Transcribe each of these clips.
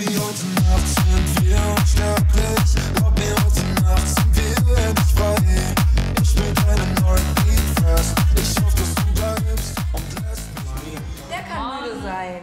Baby, heute Nacht sind wir unsterblich. Glaub mir, heute Nacht sind wir endlich frei. Ich bin deine neuen Beat fest. Ich hoffe, dass du bleibst und lässt mich. Der kann müde sein.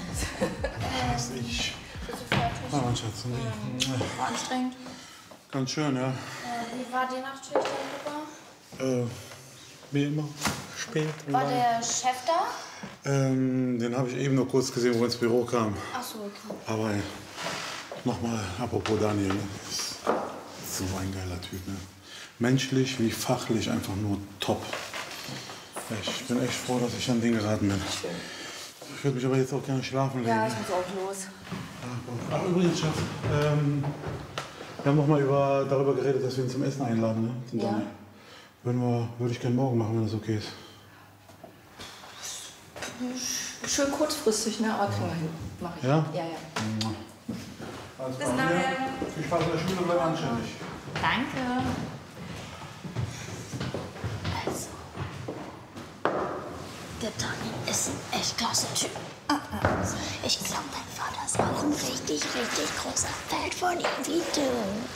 Ich. Bist du fertig? Ah, mein Schatz. War anstrengend. Ganz schön, ja. Wie war die Nachtschicht dann, Papa? Wie immer. Spät. War der Chef da? Den habe ich eben nur kurz gesehen, wo er ins Büro kam. Ach so, okay. Aber nochmal, apropos Daniel, ne? Ist so ein geiler Typ. Ne? Menschlich wie fachlich einfach nur top. Ich bin echt froh, dass ich an den geraten bin. Ich würde mich aber jetzt auch gerne schlafen legen. Ja, ich muss auch los. Ach, übrigens, Schatz, wir haben noch mal darüber geredet, dass wir ihn zum Essen einladen. Ne? Den Ja. Daniel. Würde ich gerne morgen machen, wenn das okay ist. Schön kurzfristig, ne? Aber kriegen wir hin. Mach ich. Ja? Ja, ja. Alles Bis klar. nachher. Viel Spaß in der Schule, bleib anständig. Danke. Also, der Dani ist ein echt klasse Typ. Ich glaube, dein Vater ist auch ein richtig, richtig großer Fan von ihm wie du.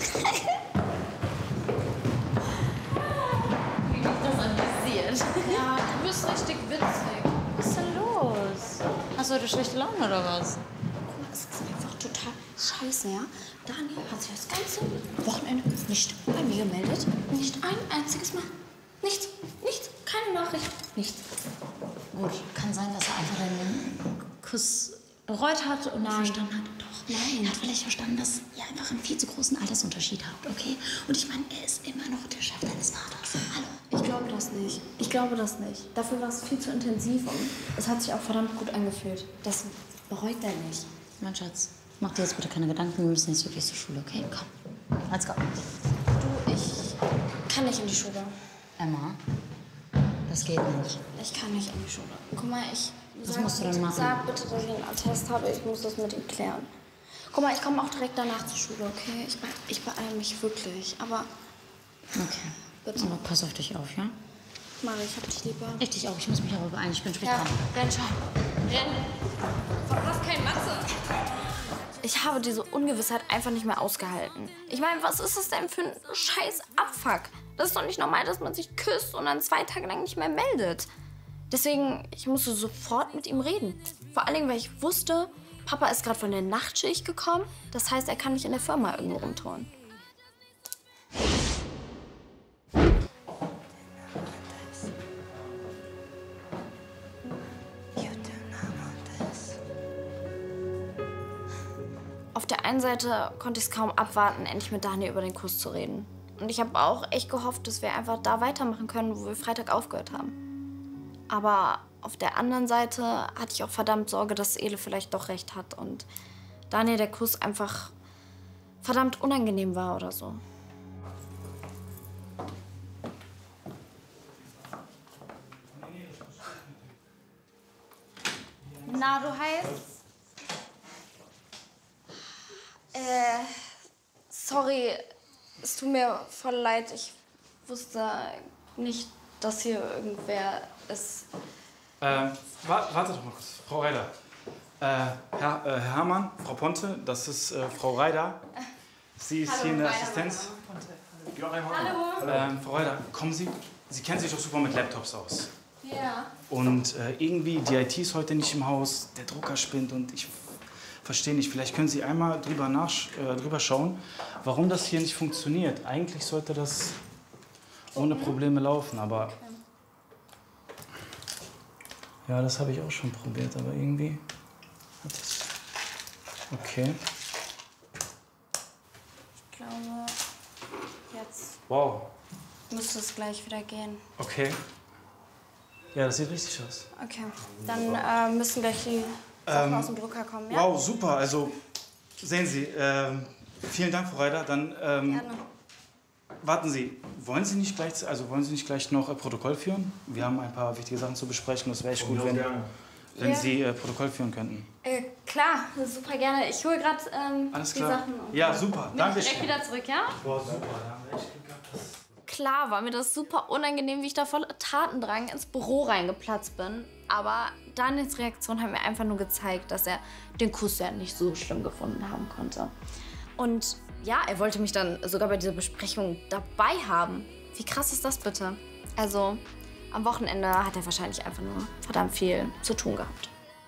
Wie dich das amüsiert. Ja, du bist richtig witzig. Was ist denn los? Hast du heute schlechte Laune oder was? Guck mal, es ist einfach total scheiße, ja? Daniel hat sich das ganze Wochenende nicht bei mir gemeldet. Nicht ein einziges Mal. Nichts, nichts, keine Nachricht, nichts. Gut, kann sein, dass er einfach deinen Kuss bereut hat und nicht verstanden hat. Doch, Nein. er hat vielleicht verstanden, dass ihr einfach einen viel zu großen Altersunterschied habt, okay? Und ich meine, er ist immer noch der Chef deines Vaters. Hallo. Ich glaube das nicht. Ich glaube das nicht. Dafür war es viel zu intensiv und es hat sich auch verdammt gut angefühlt. Das bereut er nicht. Mein Schatz, mach dir jetzt bitte keine Gedanken. Wir müssen jetzt wirklich zur Schule, okay? Komm, let's go. Du, ich kann nicht in die Schule. Emma, das geht nicht. Ich kann nicht in die Schule. Guck mal, Was musst du denn machen? Sag bitte, dass ich einen Attest habe. Ich muss das mit ihm klären. Guck mal, ich komme auch direkt danach zur Schule, okay? Ich beeile mich wirklich. Aber Okay. bitte, Aber pass auf dich auf, ja? Mari, ich hab dich lieber. Ich dich auch. Ich muss mich aber beeilen. Ich bin spät Ja, dran. renn schon. Renn. Verpasst kein Matze. Ich habe diese Ungewissheit einfach nicht mehr ausgehalten. Ich meine, was ist das denn für ein scheiß Abfuck? Das ist doch nicht normal, dass man sich küsst und dann 2 Tage lang nicht mehr meldet. Deswegen, ich musste sofort mit ihm reden. Vor allen Dingen, weil ich wusste, Papa ist gerade von der Nachtschicht gekommen. Das heißt, er kann mich in der Firma irgendwo rumtouren. Auf der einen Seite konnte ich es kaum abwarten, endlich mit Daniel über den Kuss zu reden. Und ich habe auch echt gehofft, dass wir einfach da weitermachen können, wo wir Freitag aufgehört haben. Aber auf der anderen Seite hatte ich auch verdammt Sorge, dass Ele vielleicht doch recht hat und Daniel der Kuss einfach verdammt unangenehm war oder so. Na, du heißt? Sorry, es tut mir voll leid. Ich wusste nicht, dass hier irgendwer ist. Warte doch mal kurz, Frau Reider. Herr Herrmann, Frau Ponte, das ist Frau Reider. Sie ist hier in der Assistenz. Hallo. Frau Reider, kommen Sie. Sie kennen sich doch super mit Laptops aus. Ja. Und irgendwie, die IT ist heute nicht im Haus, der Drucker spinnt und ich verstehe nicht. Vielleicht können Sie einmal drüber schauen, warum das hier nicht funktioniert. Eigentlich sollte das ohne Probleme laufen, aber... Okay. Ja, das habe ich auch schon probiert, aber irgendwie hat es... Okay. Ich glaube, jetzt Wow. müsste es gleich wieder gehen. Okay. Ja, das sieht richtig aus. Okay, dann müssen gleich die Sachen aus dem Drucker kommen, ja? Wow, super. Also, sehen Sie, vielen Dank, Frau Reider. Dann, Gerne. warten Sie, wollen Sie nicht gleich noch Protokoll führen? Wir haben ein paar wichtige Sachen zu besprechen. Das wäre echt gut, wenn Ja. Sie Protokoll führen könnten. Klar, super gerne. Ich hole gerade Alles die klar. Sachen. Und Ja, super. bin Danke direkt schön. wieder zurück, ja? Boah, super. Da haben wir echt Glück gehabt. Klar war mir das super unangenehm, wie ich da voller Tatendrang ins Büro reingeplatzt bin. Aber Daniels Reaktion hat mir einfach nur gezeigt, dass er den Kuss ja nicht so schlimm gefunden haben konnte. Und ja, er wollte mich dann sogar bei dieser Besprechung dabei haben. Wie krass ist das bitte? Also, am Wochenende hat er wahrscheinlich einfach nur verdammt viel zu tun gehabt.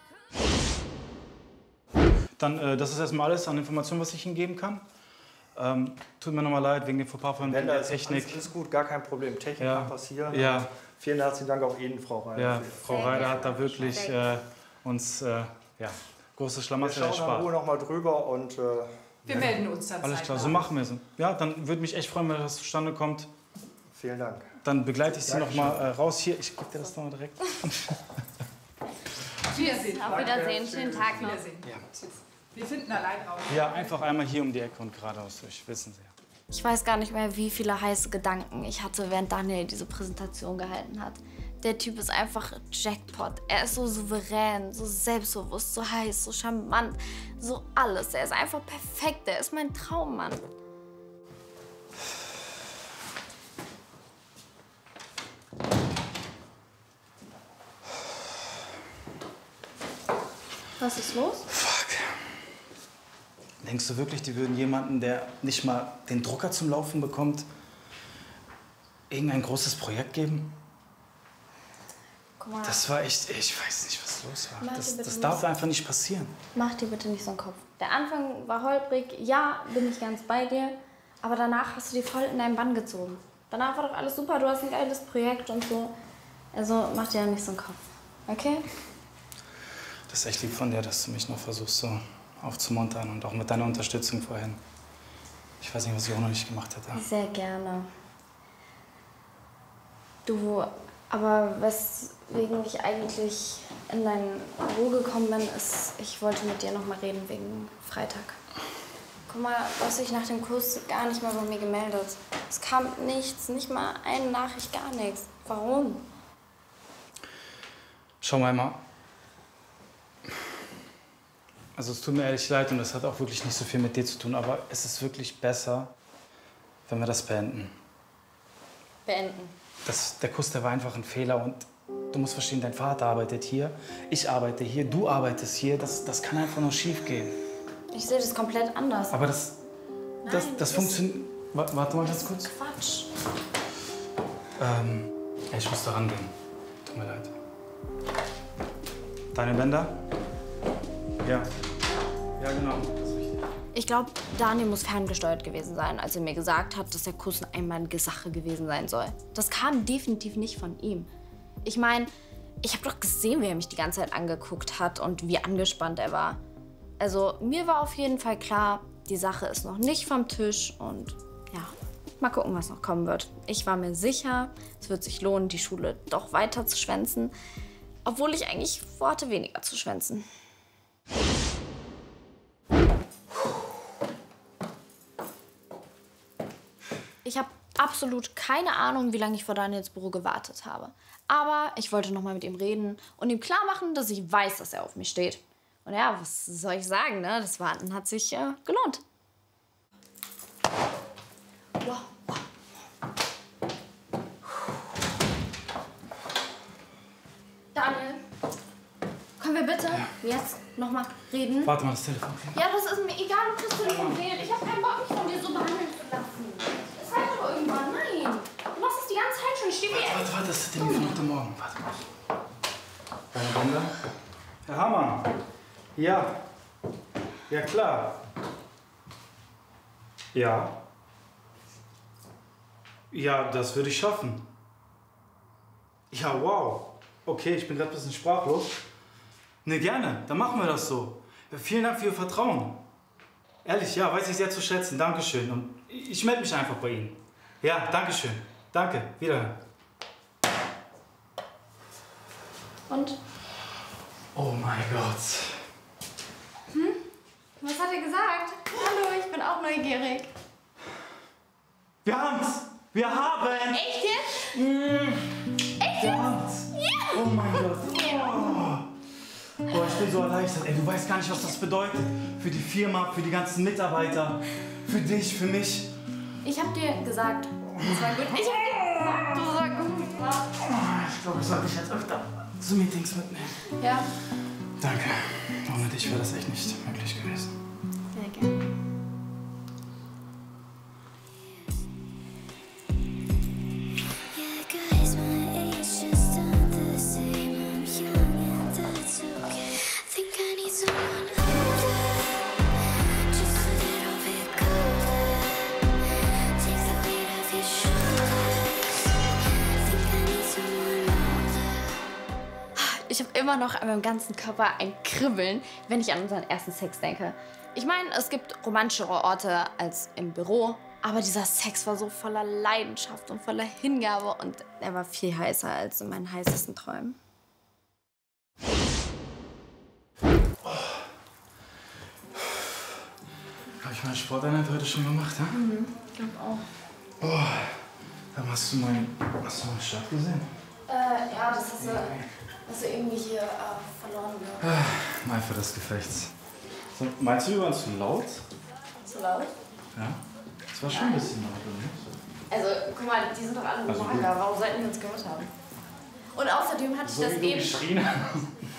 Dann, das ist erstmal alles an Informationen, was ich Ihnen geben kann. Tut mir nochmal leid wegen dem Fauxpas von der Technik. Alles gut, gar kein Problem. Technik kann passieren. Ja. Vielen herzlichen Dank auch Ihnen, Frau Reider. Ja, Frau Reider hat da wirklich uns große Schlamassel Wir schauen in Ruhe erspart. noch mal drüber und Wir melden uns dann. Alles klar, so machen wir es. Ja, dann würde mich echt freuen, wenn das zustande kommt. vielen Dank. Dann begleite ich Sie noch mal raus. Hier, ich gebe dir das nochmal direkt. Wiedersehen. Auf Wiedersehen, schönen Tag noch. Wiedersehen. Ja. Tschüss. Wir finden allein raus. Ja, einfach einmal hier um die Ecke und geradeaus durch, wissen Sie ja. Ich weiß gar nicht mehr, wie viele heiße Gedanken ich hatte, während Daniel diese Präsentation gehalten hat. Der Typ ist einfach Jackpot. Er ist so souverän, so selbstbewusst, so heiß, so charmant, so alles. Er ist einfach perfekt. Er ist mein Traummann. Was ist los? Fuck. Denkst du wirklich, die würden jemanden, der nicht mal den Drucker zum Laufen bekommt, irgendein großes Projekt geben? Guck mal, Das war echt, ich weiß nicht, was los war. Mach dir Das bitte darf nicht. einfach nicht passieren. mach dir bitte nicht so einen Kopf. Der Anfang war holprig, ja, bin ich ganz bei dir. Aber danach hast du die voll in deinen Bann gezogen. Danach war doch alles super, du hast ein geiles Projekt und so. Also mach dir ja nicht so einen Kopf, okay? Das ist echt lieb von dir, dass du mich noch versuchst so aufzumuntern und auch mit deiner Unterstützung vorhin. Ich weiß nicht, was ich auch noch nicht gemacht hätte. Sehr gerne. Du, aber weswegen ich eigentlich in dein Büro gekommen bin, ist, ich wollte mit dir noch mal reden wegen Freitag. Guck mal, du hast dich nach dem Kurs gar nicht mehr bei mir gemeldet. Es kam nichts, nicht mal eine Nachricht, gar nichts. Warum? Schau mal, Emma. Also es tut mir ehrlich leid und es hat auch wirklich nicht so viel mit dir zu tun, aber es ist wirklich besser, wenn wir das beenden. Beenden. Der Kuss, der war einfach ein Fehler und du musst verstehen, dein Vater arbeitet hier, ich arbeite hier, du arbeitest hier, das kann einfach nur schief gehen. Ich sehe das komplett anders. Aber das funktioniert... Warte mal ganz kurz. Quatsch. Ja, ich muss da rangehen. Tut mir leid. Deine Bänder? Ja. Ja, genau. Das ist richtig. Ich glaube, Daniel muss ferngesteuert gewesen sein, als er mir gesagt hat, dass der Kuss eine einmalige Sache gewesen sein soll. Das kam definitiv nicht von ihm. Ich meine, ich habe doch gesehen, wie er mich die ganze Zeit angeguckt hat und wie angespannt er war. Also mir war auf jeden Fall klar, die Sache ist noch nicht vom Tisch und ja, mal gucken, was noch kommen wird. Ich war mir sicher, es wird sich lohnen, die Schule doch weiter zu schwänzen, obwohl ich eigentlich vorhatte, weniger zu schwänzen. Ich habe absolut keine Ahnung, wie lange ich vor Daniels Büro gewartet habe. Aber ich wollte noch mal mit ihm reden und ihm klar machen, dass ich weiß, dass er auf mich steht. Und ja, was soll ich sagen, ne? Das Warten hat sich gelohnt. Wow. Daniel, können wir bitte jetzt noch mal reden? Warte mal, das Telefon. Ja, das ist mir egal, ob das Telefon wählt. Ich habe keinen Bock, mich von dir so behandeln zu lassen. Es reicht doch irgendwann. Nein. Du machst es die ganze Zeit schon. Ich stehe mir Warte, das ist der Termin von heute Morgen. Warte mal. Deine Bänder? Herr Hamann. Ja. Ja, klar. Ja. Ja, das würde ich schaffen. Ja, wow. Okay, ich bin gerade ein bisschen sprachlos. Ne, gerne. Dann machen wir das so. Ja, vielen Dank für Ihr Vertrauen. Ehrlich, ja, weiß ich sehr zu schätzen. Dankeschön. Und ich melde mich einfach bei Ihnen. Ja, Dankeschön. Danke. Wiederhören. Und? Oh mein Gott. Was hat er gesagt? Hallo, ich bin auch neugierig. Wir haben's! Wir haben! Echt jetzt? Wir haben's! Ja! Oh mein Gott! Oh. Boah, ich bin so erleichtert. Ey, du weißt gar nicht, was das bedeutet. Für die Firma, für die ganzen Mitarbeiter, für dich, für mich. Ich hab dir gesagt, das war gut. Ich hab dir gesagt, das war gut. Ich glaube, ich sollte dich jetzt öfter zu Meetings mitnehmen. Ja. Danke. Ohne dich wäre das echt nicht möglich gewesen. Sehr gerne. Ich habe immer noch an meinem ganzen Körper ein Kribbeln, wenn ich an unseren ersten Sex denke. Ich meine, es gibt romantischere Orte als im Büro, aber dieser Sex war so voller Leidenschaft und voller Hingabe und er war viel heißer als in meinen heißesten Träumen. Habe ich meine Sporteinheit heute schon gemacht, ja? Mhm, ich glaube auch. Oh, dann hast du meinen Shirt gesehen? Ja, das hast du irgendwie hier verloren. Im Eifer des Gefechts. So, meinst du, wir waren zu laut? Zu laut? Ja. Das war schon ein bisschen laut, oder nicht? Also, guck mal, die sind doch alle Also Rocker. Warum sollten die uns gehört haben? Und außerdem hatte ich So das wie du eben... geschrien hast.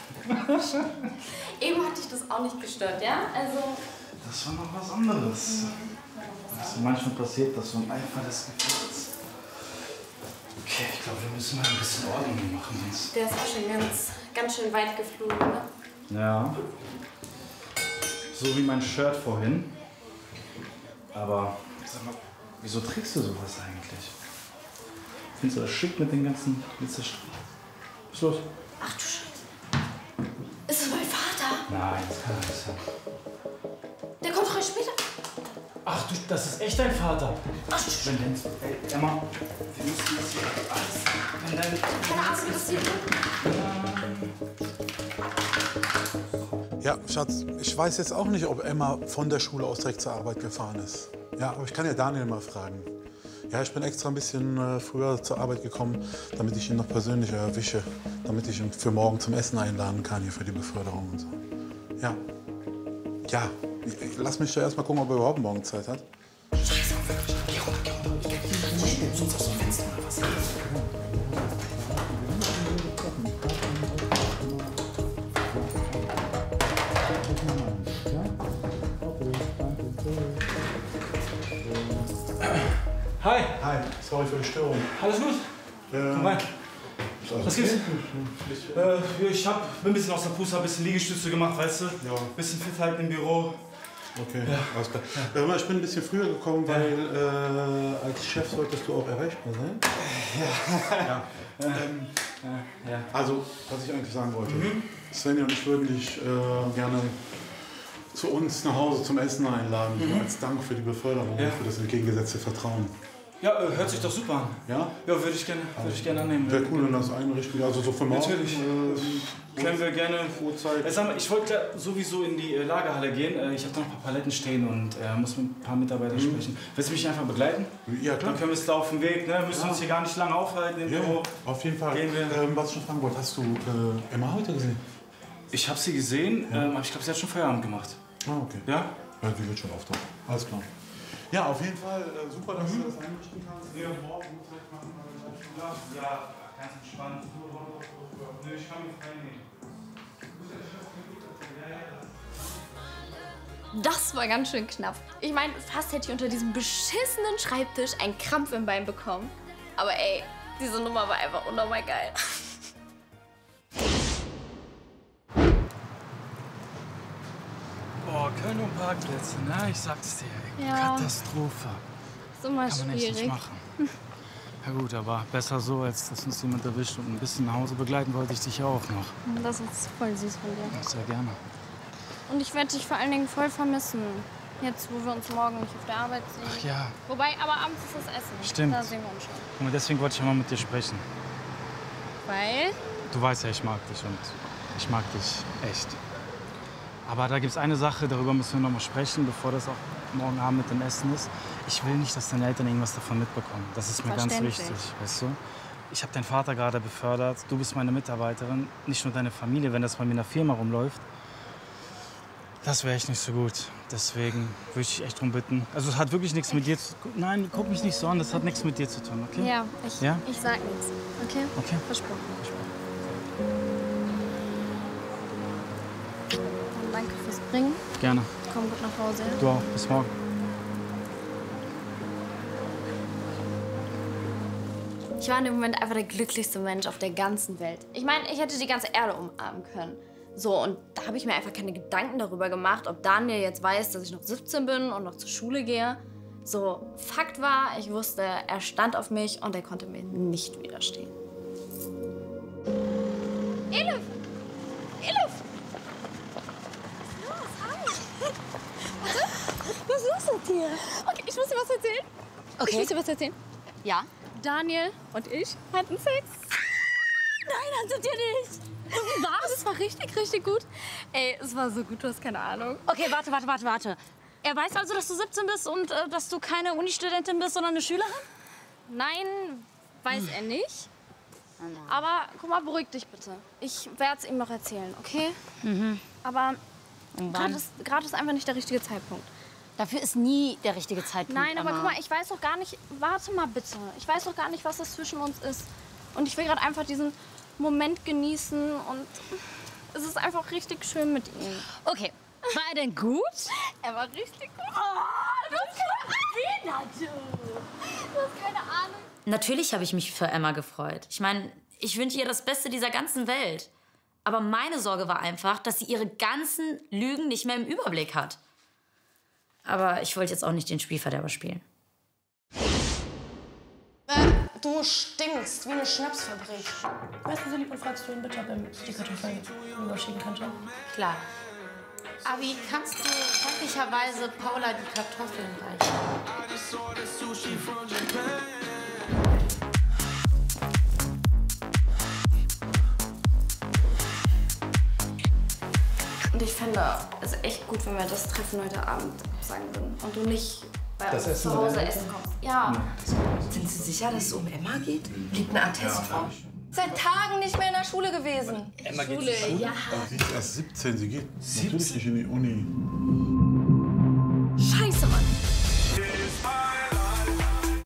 Eben hatte ich das auch nicht gestört, ja? Also... Das war noch was anderes. Was manchmal passiert, das so im Eifer des Gefechts. Okay, ich glaube, wir müssen mal ein bisschen Ordnung machen. Sonst. Der ist auch schon ganz schön weit geflogen, ne? Ja. So wie mein Shirt vorhin. Aber sag mal, wieso trägst du sowas eigentlich? Findest du das schick mit den ganzen Glitzerstrichen? Was ist los? Ach du Scheiße. Ist das mein Vater? Nein, das kann nicht sein. Der kommt 3 später. Ach du, das ist echt dein Vater. Ach, Wenn dein, ey, Emma, wir müssen das hier alles. Wenn dein, keine Ahnung, wie das hier Ja, Schatz, ich weiß jetzt auch nicht, ob Emma von der Schule aus direkt zur Arbeit gefahren ist. Ja, aber ich kann ja Daniel mal fragen. Ja, ich bin extra ein bisschen früher zur Arbeit gekommen, damit ich ihn noch persönlich erwische. Damit ich ihn für morgen zum Essen einladen kann, hier für die Beförderung und so. Ja. Ja, lass mich doch erst mal gucken, ob er überhaupt morgen Zeit hat. Scheiße, wirklich. Geh runter. Sonst aus dem Fenster oder was? Hi. Hi, sorry für die Störung. Alles gut? Komm rein. Was gibt's? Ich bin ein bisschen aus der Puste, ein bisschen Liegestütze gemacht, weißt du? Ja. Ein bisschen fit halten im Büro. Okay, alles klar. Ja. Ich bin ein bisschen früher gekommen, weil als Chef solltest du auch erreichbar sein. Ja. Ja. Also, was ich eigentlich sagen wollte. Svenja und ich würden dich gerne zu uns nach Hause zum Essen einladen, als Dank für die Beförderung und für das entgegengesetzte Vertrauen. Ja, hört sich doch super an. Ja? Ja, würde ich gerne annehmen. Wäre cool, wenn das einrichten. Also so für morgen. Natürlich. Können wir gerne. Uhrzeit. Sag mal, ich wollte sowieso in die Lagerhalle gehen. Ich habe da noch ein paar Paletten stehen und muss mit ein paar Mitarbeitern sprechen. Willst du mich einfach begleiten? Ja, klar. Dann können wir es da auf dem Weg. Ne? Müssen uns hier gar nicht lange aufhalten im Büro. Auf jeden Fall. Gehen wir. Was ich noch fragen wollte, hast du Emma heute gesehen? Ich habe sie gesehen, aber ich glaube, sie hat schon Feierabend gemacht. Ah, okay. Ja? Ja, die wird schon auftauchen. Alles klar. Ja, auf jeden Fall super, dass du das einrichten kannst. Ja, morgen Uhrzeit machen wir das. Ja, ganz entspannt. Nö, ich kann mich frei nehmen. Das war ganz schön knapp. Ich meine, fast hätte ich unter diesem beschissenen Schreibtisch einen Krampf im Bein bekommen. Aber ey, diese Nummer war einfach unnormal geil. Boah, Köln und Parkplätze, ne? Ich sag's dir, ey. Ja. Katastrophe. Ist immer Kann man echt nicht schwierig. machen. Ja gut, aber besser so, als dass uns jemand erwischt und ein bisschen nach Hause begleiten wollte ich dich ja auch noch. Das ist voll süß von dir. Sehr gerne. Und ich werde dich vor allen Dingen voll vermissen. Jetzt, wo wir uns morgen nicht auf der Arbeit sehen. Ach ja, Wobei, aber abends ist das Essen. Stimmt. Da sehen wir uns schon. guck mal, deswegen wollte ich ja mal mit dir sprechen. Weil? Du weißt ja, ich mag dich und ich mag dich echt. Aber da gibt's eine Sache, darüber müssen wir noch mal sprechen, bevor das auch morgen Abend mit dem Essen ist. Ich will nicht, dass deine Eltern irgendwas davon mitbekommen. Das ist mir ganz Verständlich. wichtig, weißt du? Ich habe deinen Vater gerade befördert, du bist meine Mitarbeiterin, nicht nur deine Familie, wenn das bei mir in der Firma rumläuft. Das wäre echt nicht so gut. Deswegen würde ich dich echt drum bitten. Also es hat wirklich nichts mit dir zu tun. Nein, guck mich nicht so an, das hat nichts mit dir zu tun, okay? Ja, Ja? ich sag nichts. Okay? Okay. Versprochen. bringen? Gerne. Komm gut nach Hause. Du auch. Bis morgen. Ich war in dem Moment einfach der glücklichste Mensch auf der ganzen Welt. Ich meine, ich hätte die ganze Erde umarmen können. So, und da habe ich mir einfach keine Gedanken darüber gemacht, ob Daniel jetzt weiß, dass ich noch 17 bin und noch zur Schule gehe. So, Fakt war, ich wusste, er stand auf mich und er konnte mir nicht widerstehen. Elif! Elif! Was ist los? Hi! Warte, was ist los mit dir? Okay, ich muss dir was erzählen. Okay. Ich muss dir was erzählen. Ja? Daniel und ich hatten Sex. Nein, hattet ihr nicht. Wie war's? Es war richtig, richtig gut. Ey, es war so gut, du hast keine Ahnung. Okay, warte. Er weiß also, dass du 17 bist und dass du keine Unistudentin bist, sondern eine Schülerin? Nein, weiß er nicht. Aber guck mal, beruhig dich bitte. Ich werde es ihm noch erzählen, okay? Aber gerade ist einfach nicht der richtige Zeitpunkt. Dafür ist nie der richtige Zeitpunkt. Nein, aber Emma. guck mal, ich weiß doch gar nicht. Warte mal bitte. Ich weiß doch gar nicht, was das zwischen uns ist. Und ich will gerade einfach diesen Moment genießen und es ist einfach richtig schön mit ihm. Okay, war er denn gut? Er war richtig gut. Oh, du hast keine Ahnung. Du hast keine Ahnung. Natürlich habe ich mich für Emma gefreut. Ich meine, ich wünsche ihr das Beste dieser ganzen Welt. Aber meine Sorge war einfach, dass sie ihre ganzen Lügen nicht mehr im Überblick hat. Aber ich wollte jetzt auch nicht den Spielverderber spielen. Du stinkst wie eine Schnapsfabrik. Weißt du, so lieb und fragst du ihn bitte, ob er die Kartoffeln rüberschieben könnte? Klar. Abi, kannst du freundlicherweise Paula die Kartoffeln reichen? Und ich fände es echt gut, wenn wir das Treffen heute Abend sagen würden. Und du nicht bei uns zu Hause essen kommst. Ja. Sind Sie sicher, dass es um Emma geht? Liegt ein Attest vor. Seit Tagen nicht mehr in der Schule gewesen. Emma geht zur Schule? Ja. Aber sie ist erst 17, sie geht natürlich nicht in die Uni.